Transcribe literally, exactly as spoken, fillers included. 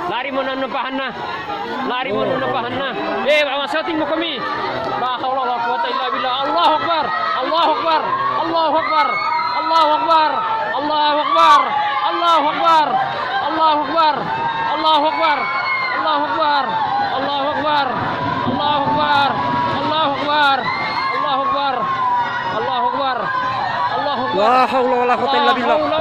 Lari mo na napahan na. Lari mo na napahan na. Eh, awasatin mo kami. La haula wala quwwata illa billah. Allahu akbar. Allahu akbar. Allahu akbar. Allahu akbar. Allahu akbar. Allahu akbar. Allahu akbar. Allahu akbar. Allahu akbar. Allahu akbar. Allahu akbar. Allahu akbar. Allahu akbar. Allahu akbar. Allahu akbar. La haula wala quwwata illa billah.